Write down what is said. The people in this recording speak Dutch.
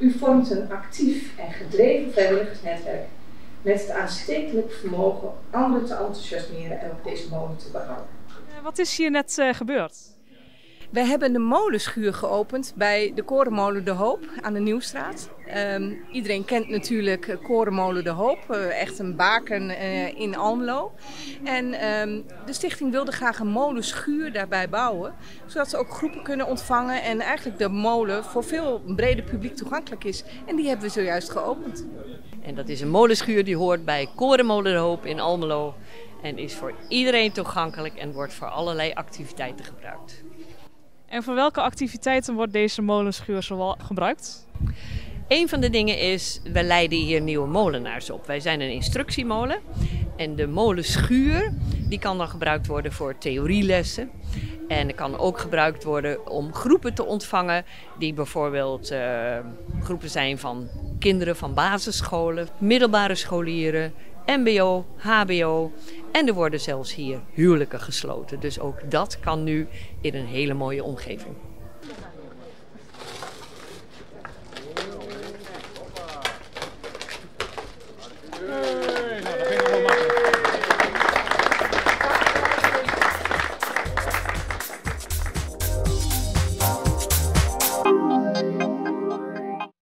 U vormt een actief en gedreven vrijwilligersnetwerk met het aanstekelijk vermogen anderen te enthousiasmeren en op deze molen te behouden. Wat is hier net gebeurd? We hebben de molenschuur geopend bij de Korenmolen De Hoop aan de Nieuwstraat. Iedereen kent natuurlijk Korenmolen De Hoop, echt een baken in Almelo. En de stichting wilde graag een molenschuur daarbij bouwen, zodat ze ook groepen kunnen ontvangen en eigenlijk de molen voor veel breder publiek toegankelijk is. En die hebben we zojuist geopend. En dat is een molenschuur die hoort bij Korenmolen De Hoop in Almelo en is voor iedereen toegankelijk en wordt voor allerlei activiteiten gebruikt. En voor welke activiteiten wordt deze molenschuur zoal gebruikt? Een van de dingen is, we leiden hier nieuwe molenaars op. Wij zijn een instructiemolen en de molenschuur die kan dan gebruikt worden voor theorielessen. En het kan ook gebruikt worden om groepen te ontvangen die bijvoorbeeld groepen zijn van kinderen van basisscholen, middelbare scholieren, mbo, hbo en er worden zelfs hier huwelijken gesloten. Dus ook dat kan nu in een hele mooie omgeving.